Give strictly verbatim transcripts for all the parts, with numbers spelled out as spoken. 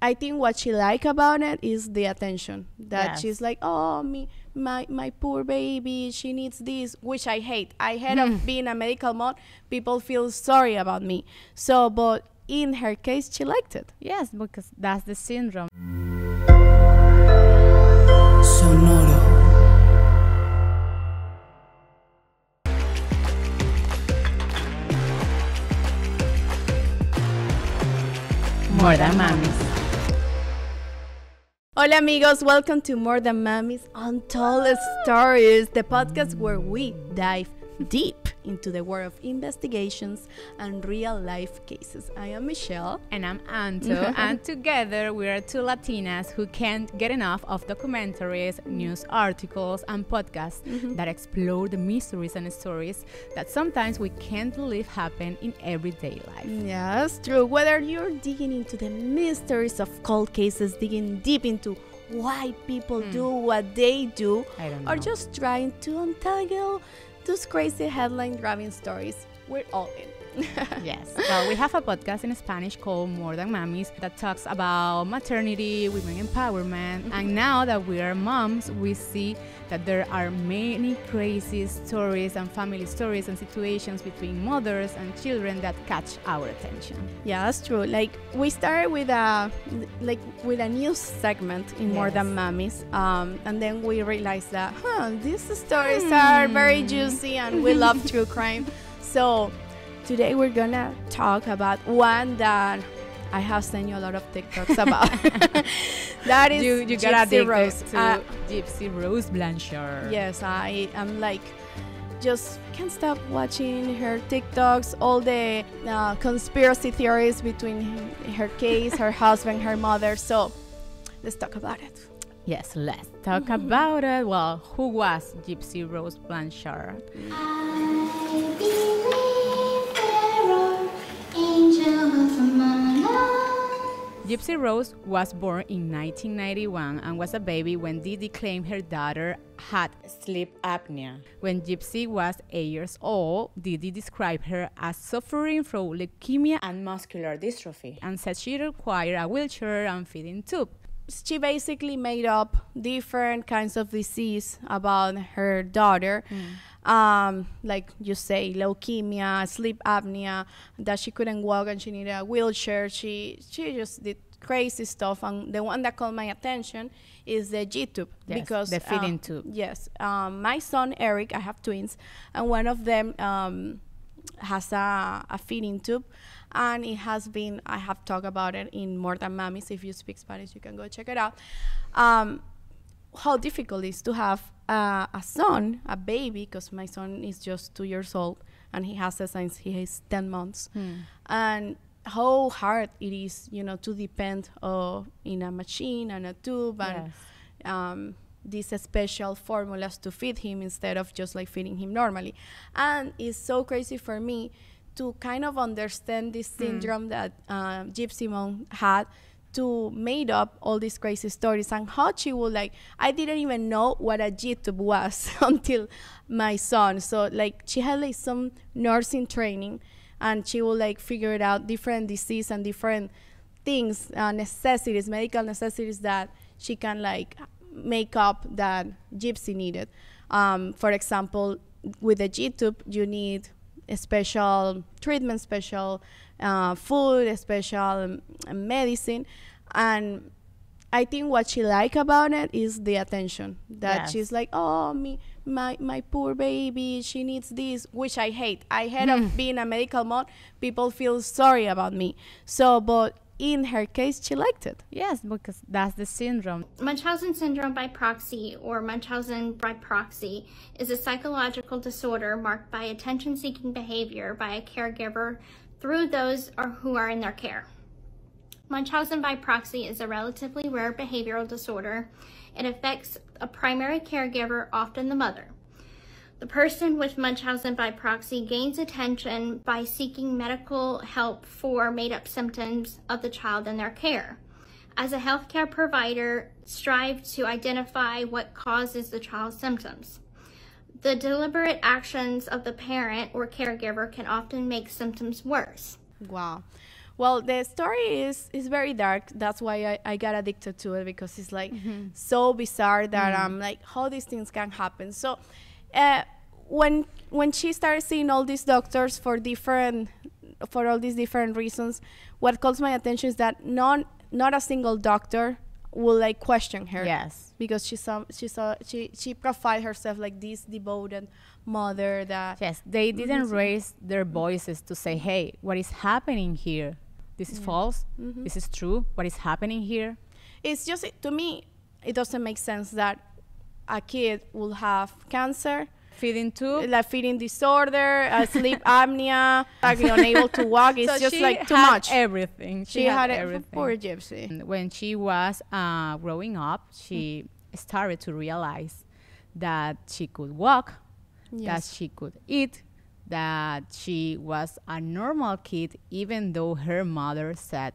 I think what she like about it is the attention. That Yes. she's like, oh, me, my my poor baby, she needs this, which I hate. I hate of being a medical mom. People feel sorry about me. So, but in her case, she liked it. Yes, because that's the syndrome. Sonoro. More Than Mamis. Hola amigos, welcome to More Than Mamis Untold Stories, the podcast where we dive deep into the world of investigations and real life cases. I am Michelle. And I'm Anto, and together we are two Latinas who can't get enough of documentaries, news articles, and podcasts mm-hmm. that explore the mysteries and stories that sometimes we can't believe happen in everyday life. Yes, true. Whether you're digging into the mysteries of cold cases, digging deep into why people mm. do what they do, I don't or know. just trying to untangle those crazy headline-grabbing stories, we're all in. Yes. Well, we have a podcast in Spanish called More Than Mamis that talks about maternity, women empowerment, mm-hmm. and now that we are moms, we see that there are many crazy stories and family stories and situations between mothers and children that catch our attention. Yeah, that's true. Like we started with a like with a news segment in yes. More Than Mamis, um, and then we realized that huh, these stories mm. are very juicy and we love true crime. So today we're gonna talk about one that I have sent you a lot of TikToks about. That is you, you Gypsy Rose. To uh, Gypsy Rose Blanchard. Yes, I am like just can't stop watching her TikToks, all the uh, conspiracy theories between her case, her husband, her mother. So let's talk about it. Yes, let's talk mm-hmm. about it. Well, who was Gypsy Rose Blanchard? I believe there are angels among us. Gypsy Rose was born in nineteen ninety-one and was a baby when Didi claimed her daughter had sleep apnea. When Gypsy was eight years old, Didi described her as suffering from leukemia and muscular dystrophy and said she required a wheelchair and feeding tube. She basically made up different kinds of disease about her daughter. Mm. Um, like you say, leukemia, sleep apnea, that she couldn't walk and she needed a wheelchair. She she just did crazy stuff. And the one that caught my attention is the G-tube. Yes, because the feeding um, tube. Yes. Um, my son, Eric, I have twins, and one of them um, has a, a feeding tube. And it has been, I have talked about it in More Than Mamis. If you speak Spanish, you can go check it out. Um, how difficult it is to have uh, a son, a baby, because my son is just two years old and he has it since he is ten months. Hmm. And how hard it is, you know, to depend uh, in a machine and a tube and yes. um, these special formulas to feed him instead of just like feeding him normally. And it's so crazy for me to kind of understand this syndrome mm. that uh, Gypsy Mom had, to made up all these crazy stories, and how she would like, I didn't even know what a G-tube was until my son. So like she had like some nursing training, and she would like figure it out different disease and different things, uh, necessities, medical necessities that she can like make up that Gypsy needed. Um, for example, with the G-tube, you need a special treatment, special uh, food, a special um, medicine. And I think what she like about it is the attention. That yes. she's like, oh, me, my, my poor baby, she needs this, which I hate. I hate mm. of being a medical mom. People feel sorry about me. So, but in her case, she liked it. Yes, because that's the syndrome. Munchausen syndrome by proxy, or Munchausen by proxy, is a psychological disorder marked by attention-seeking behavior by a caregiver through those or who are in their care. Munchausen by proxy is a relatively rare behavioral disorder. It affects a primary caregiver, often the mother. The person with Munchausen by proxy gains attention by seeking medical help for made-up symptoms of the child in their care. As a healthcare provider, strive to identify what causes the child's symptoms. The deliberate actions of the parent or caregiver can often make symptoms worse. Wow. Well, the story is is very dark. That's why I, I got addicted to it, because it's like mm-hmm. so bizarre that mm-hmm. I'm like, how these things can happen. So uh, when when she started seeing all these doctors for different for all these different reasons, what calls my attention is that non not a single doctor will like question her. Yes, because she saw she saw she she profiled herself like this devoted mother that yes they didn't mm-hmm. raise their voices to say, hey, what is happening here? This is yeah. false. Mm-hmm. This is true. What is happening here? It's just, to me, it doesn't make sense that a kid will have cancer, feeding tube, like feeding disorder, uh, sleep apnea, like unable to walk. It's so just she like too had much. Everything. She, she had, had everything. Poor Gypsy. And when she was uh, growing up, she mm. started to realize that she could walk, yes. that she could eat, that she was a normal kid, even though her mother said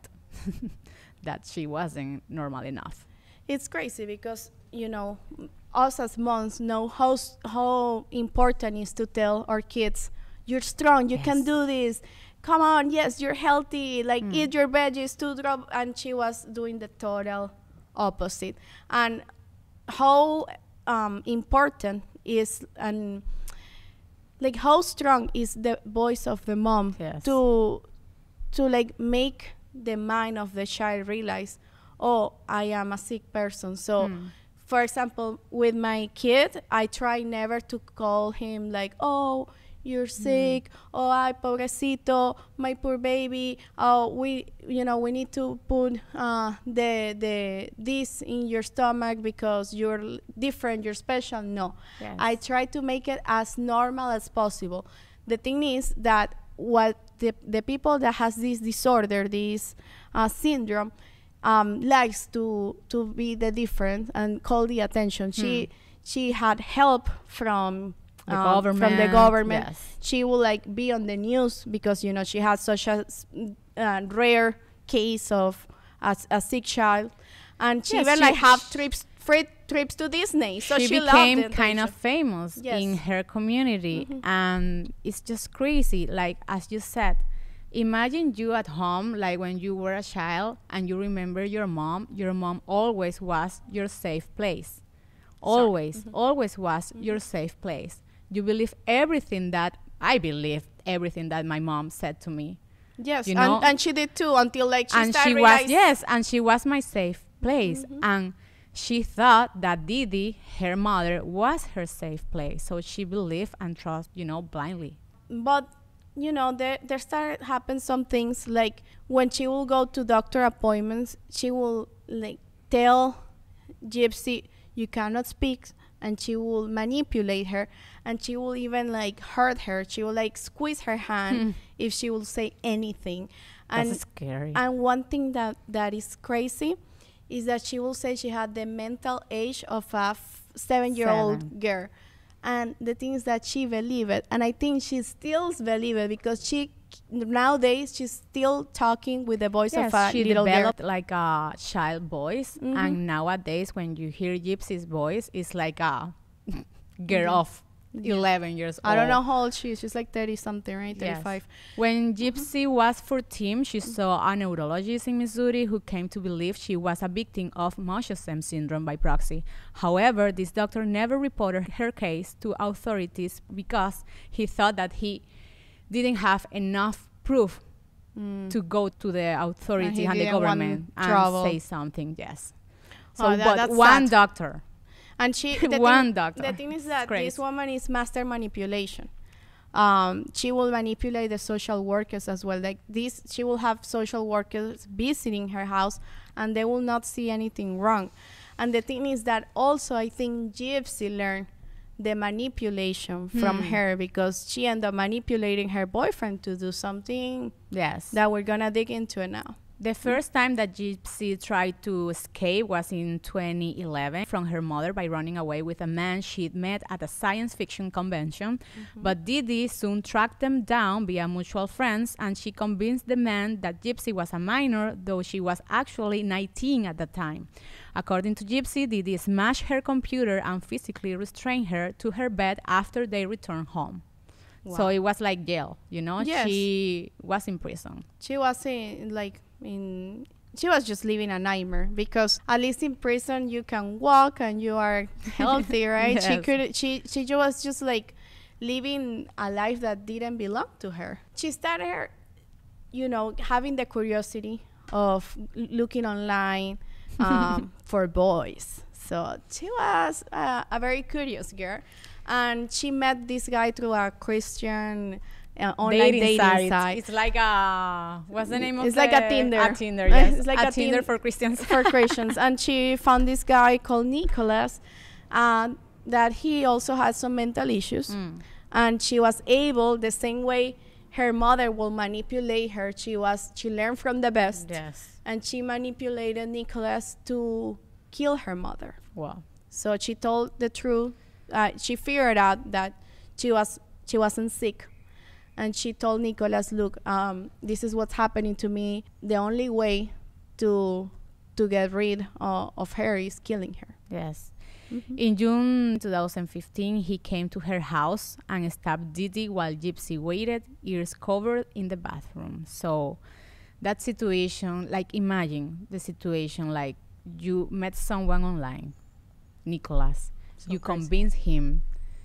that she wasn't normal enough. It's crazy because, you know, us as moms know how how important it is to tell our kids, you're strong, you yes. can do this, come on, yes, you're healthy, like mm. eat your veggies, to drop. And she was doing the total opposite. And how um, important is and like how strong is the voice of the mom yes. to to like make the mind of the child realize, oh, I am a sick person. So mm. for example, with my kid, I try never to call him like, oh, you're sick, mm. oh, ay, pobrecito, my poor baby, oh, we, you know, we need to put uh, the the this in your stomach because you're l- different, you're special. No, yes. I try to make it as normal as possible. The thing is that what the the people that has this disorder, this uh, syndrome, um, likes to to be the different and call the attention. Mm. She she had help from. The um, government. From the government. Yes. She will like be on the news because, you know, she had such a uh, rare case of a, a sick child, and she yes, even she like have trips free trips to Disney. So she, she became loved kind of famous yes. in her community, mm-hmm. and it's just crazy. Like as you said, imagine you at home, like when you were a child, and you remember your mom. Your mom always was your safe place. Always, mm-hmm. always was mm-hmm. your safe place. You believe everything that I believed, everything that my mom said to me. Yes, you know? and, and she did too until like she and started she realize- was yes, and she was my safe place, mm-hmm. and she thought that Didi, her mother, was her safe place. So she believed and trust, you know, blindly. But you know, there there started happen some things like when she will go to doctor appointments, she will like tell Gypsy, you cannot speak. And she will manipulate her, and she will even like hurt her. She will like squeeze her hand hmm. if she will say anything. And that's scary. And one thing that that is crazy is that she will say she had the mental age of a f- seven-year-old Seven. girl. And the thing is that she believed it, and I think she still believes it because she nowadays she's still talking with the voice yes, of a she little developed girl. like a child voice, mm-hmm. and nowadays when you hear Gypsy's voice, it's like a girl mm-hmm. of yeah. eleven years old. I don't know how old she is. She's like thirty something, right? Yes. thirty-five. When Gypsy mm-hmm. was fourteen, she mm-hmm. saw a neurologist in Missouri who came to believe she was a victim of Munchausen syndrome by proxy. However, this doctor never reported her case to authorities because he thought that he didn't have enough proof mm. to go to the authority and, and the government and trouble. say something. Yes. So, oh, that, but that's one sad. doctor. And she, the one thing, doctor. The thing is that this woman is master manipulation. Um, she will manipulate the social workers as well. Like this, she will have social workers visiting her house, and they will not see anything wrong. And the thing is that also, I think Gypsy learned the manipulation hmm. from her because she ended up manipulating her boyfriend to do something. Yes. That we're gonna dig into it now. The first time that Gypsy tried to escape was in twenty eleven from her mother by running away with a man she'd met at a science fiction convention. Mm-hmm. But Didi soon tracked them down via mutual friends, and she convinced the man that Gypsy was a minor, though she was actually nineteen at the time. According to Gypsy, Didi smashed her computer and physically restrained her to her bed after they returned home. So it was like jail, you know? Yes. She was in prison. She was in like in she was just living a nightmare, because at least in prison you can walk and you are healthy, right? She Yes. could she she ju- was just like living a life that didn't belong to her. She started, you know, having the curiosity of l- looking online um, for boys. So she was uh, a very curious girl, and she met this guy through a Christian uh, online dating, site. site. It's like a, what's the name of It's the- like a Tinder. A Tinder, yes. It's like a, a Tinder tin- for Christians. for Christians. And she found this guy called Nicholas, and that he also had some mental issues. Mm. And she was able, the same way her mother will manipulate her, she was she learned from the best. Yes. And she manipulated Nicholas to kill her mother. Wow. So she told the truth. Uh, she figured out that she was she wasn't sick, and she told Nicholas, "Look, um, this is what's happening to me. The only way to to get rid uh, of her is killing her." Yes. Mm-hmm. In June twenty fifteen, he came to her house and stabbed Didi while Gypsy waited, ears covered, in the bathroom. So that situation, like imagine the situation, like you met someone online, Nicholas, So you crazy. convince him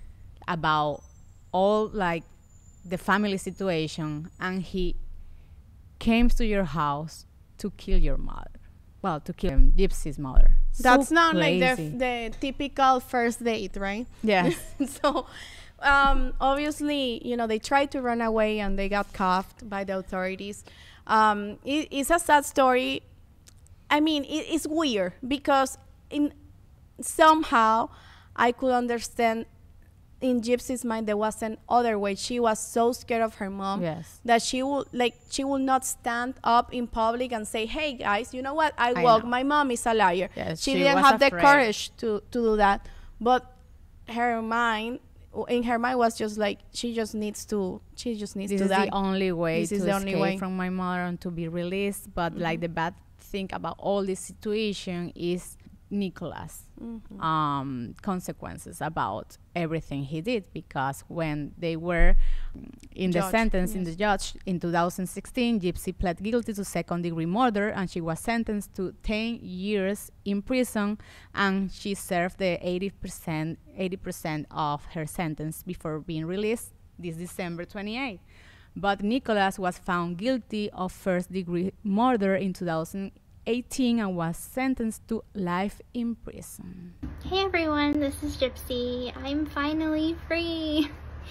about all like the family situation, and he came to your house to kill your mother. Well, to kill um, Gypsy's mother. That's So not like the crazy. the typical first date, right? Yes. So um, obviously, you know, they tried to run away and they got cuffed by the authorities. Um, it, it's a sad story. I mean, it, it's weird because in somehow I could understand in Gypsy's mind there was an other way. She was so scared of her mom Yes. that she will like she will not stand up in public and say, "Hey guys, you know what? I, I walk. know. My mom is a liar." Yes, she, she didn't was have the afraid. courage to to do that. But her mind, in her mind, was just like she just needs to. She just needs This to is die. the only way This to is the escape only way. from my mother and to be released. But like the bad thing about all this situation is Nicholas' Mhm. um, consequences about everything he did, because when they were in the Judge, sentence in the yes. judge in two thousand sixteen, Gypsy pled guilty to second degree murder, and she was sentenced to ten years in prison, and she served the eighty percent eighty percent of her sentence before being released this December twenty-eighth. But Nicholas was found guilty of first degree murder in two thousand eighteen and was sentenced to life in prison. Hey everyone, this is Gypsy. I'm finally free.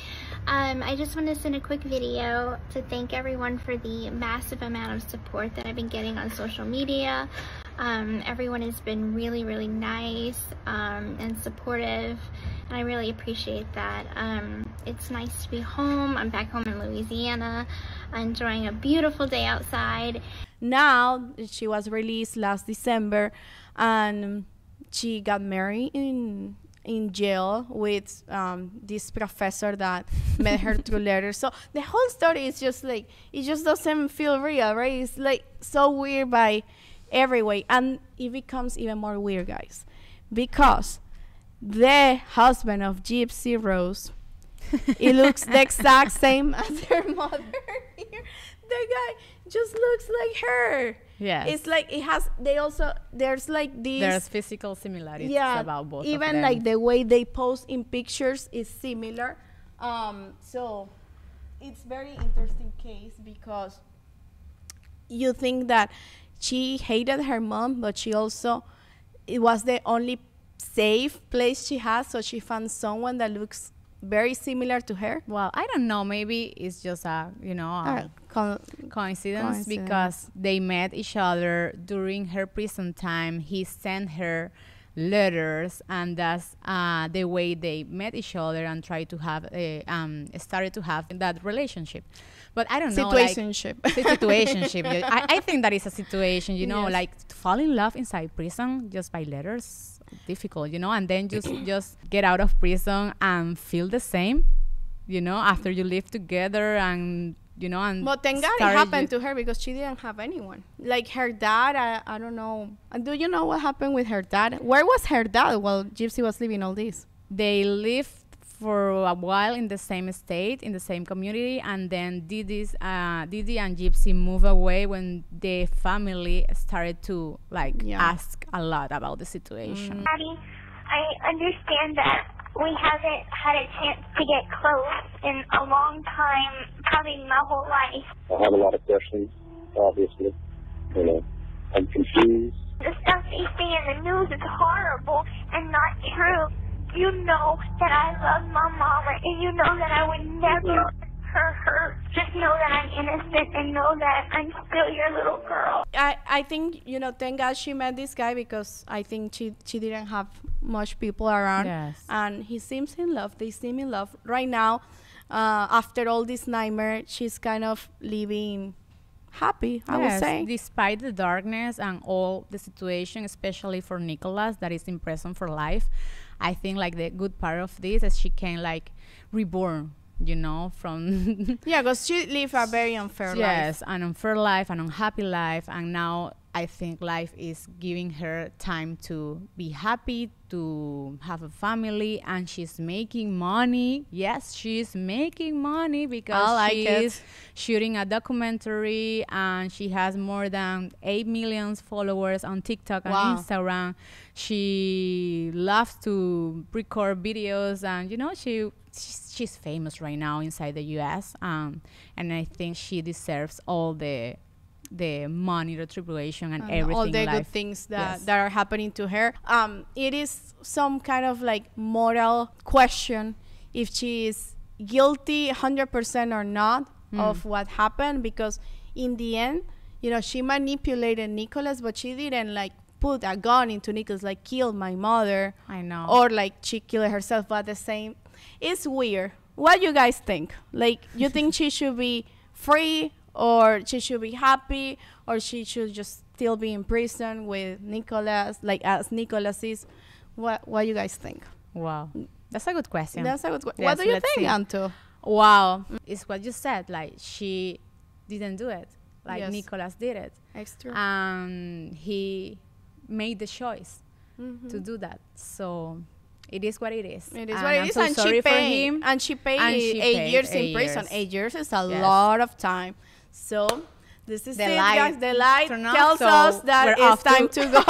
Um, I just want to send a quick video to thank everyone for the massive amount of support that I've been getting on social media. Um, everyone has been really, really nice um, and supportive, and I really appreciate that. Um, it's nice to be home. I'm back home in Louisiana, enjoying a beautiful day outside. Now she was released last December, and she got married in in jail with um, this professor that met her through letters. So the whole story is just like it just doesn't feel real, right? It's like so weird by every way, and it becomes even more weird, guys, because the husband of Gypsy Rose, it looks the exact same as her mother. The guy just looks like her. Yes. It's like it has. They also there's like these. There's physical similarities yeah, about both even of them. like the way they pose in pictures is similar. Um, so it's very interesting case because you think that she hated her mom, but she also it was the only safe place she has, so she found someone that looks very similar to her. Well, I don't know. Maybe it's just a you know a Uh, con- coincidence, coincidence. because they met each other during her prison time. He sent her letters, and that's uh, the way they met each other and tried to have a, um started to have that relationship. But I don't know, like situationship. situationship. Yeah, I, I think that is a situation, you know, Yes. like to fall in love inside prison just by letters, difficult, you know, and then just just get out of prison and feel the same, you know, after you live together and you know and But thank God it started happened you- to her because she didn't have anyone. Like her dad, I, I don't know. And do you know what happened with her dad? Where was her dad while Gypsy was living all this? they lived for a while in the same state, in the same community, and then Didi's, uh, Didi and Gypsy moved away when the family started to like Yeah. ask a lot about the situation. Daddy, I understand that we haven't had a chance to get close in a long time, probably my whole life. I have a lot of questions, obviously. You know, I'm confused. The stuff they say in the news is horrible and not true. You know that I love my mama, and you know that I would never let her hurt. Just know that I'm innocent and know that I'm still your little girl. I, I think, you know, thank God she met this guy, because I think she, she didn't have much people around. Yes. And he seems in love. They seem in love. Right now, uh, after all this nightmare, she's kind of living happy, I would Yes, say. despite the darkness and all the situation, especially for Nicholas that is in prison for life, I think like the good part of this is she can like reborn, you know, from Yeah, because she lived a very unfair life. yes, an unfair life, an unhappy life, and now I think life is giving her time to be happy, to have a family, and she's making money. Yes, she's making money because I like she's it. shooting a documentary, and she has more than eight million followers on TikTok and Wow. Instagram. She loves to record videos, and you know, she she's, she's famous right now inside the U S Um, and I think she deserves all the the money, the tribulation, and, And everything all in the life. good things that, Yes. that are happening to her. Um, it is some kind of like moral question if she is guilty one hundred percent or not of what happened, because in the end, you know, she manipulated Nicholas, but she didn't like put a gun into Nicholas, like kill my mother, I know. or like she killed herself. But the same, it's weird. What you guys think? Like, you think she should be free, or she should be happy, or she should just still be in prison with Nicholas, like as Nicholas is? What What you guys think? Wow, that's a good question. That's a good. Qu- Yes, what do you let's think, see. Anto? Wow, it's what you said. Like she didn't do it. Like Yes. Nicholas did it, Extra. and he made the choice to do that. So it is what it is. It is And what it I'm is, so and sorry she for paid. him. And she paid And she eight paid years in eight prison. years. Eight years is a Yes. lot of time. So this is The it, light guys. The light turned off, tells so us that we're it's off time to- to go.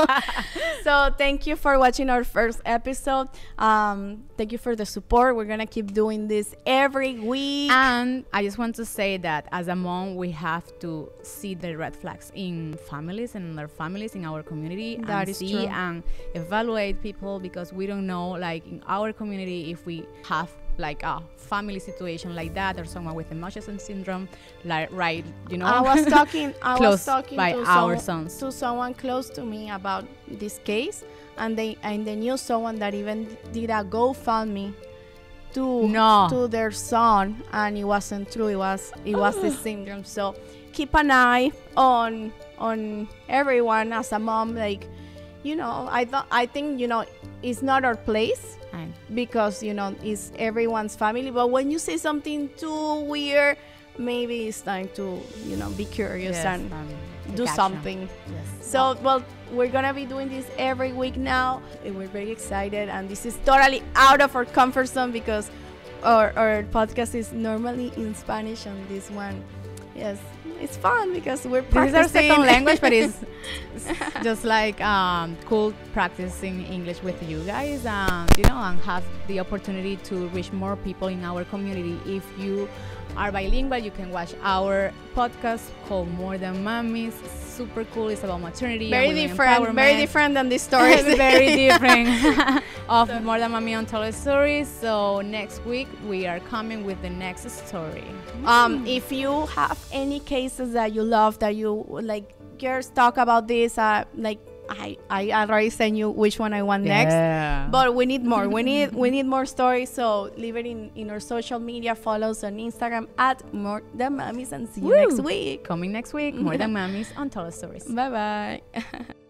So thank you for watching our first episode. Um, thank you for the support. We're gonna keep doing this every week. And I just want to say that as a mom, we have to see the red flags in families and in our families in our community, That and is see true. and evaluate people, because we don't know, like in our community, if we have like a family situation like that, or someone with Munchausen syndrome, like right, you know. I was talking. I was Close talking by to our some- sons. to someone close to me about this case, and they and they knew someone that even did a GoFundMe to No. to their son, and it wasn't true. It was it was the syndrome. So keep an eye on on everyone as a mom. Like, you know, I thought I think you know it's not our place, I- because you know it's everyone's family. But when you say something too weird, maybe it's time to you know be curious yes, and um, do gotcha. something. Yes. So, well, we're gonna be doing this every week now, and we're very excited. And this is totally out of our comfort zone, because our, our podcast is normally in Spanish, and this one, yes, it's fun because we're This is our practicing. second language, but it's, it's just like um, cool practicing English with you guys, um, you know, and have the opportunity to reach more people in our community. If you are bilingual, you can watch our podcast called More Than Mummies. Super cool. It's about maternity. very and women different, very empowerment. different than this story. Very different of More Than Mommy Untold Stories. So next week we are coming with the next story. Um, if you have any cases that you love, that you would like, girls talk about this, uh, like I, I already sent you which one I want next. Yeah. But we need more. We need we need more stories. So leave it in, in our social media. Follow us on Instagram at More Than Mummies, and see you Woo. next week. Coming next week, More Than Mommies Untold Stories. Bye bye.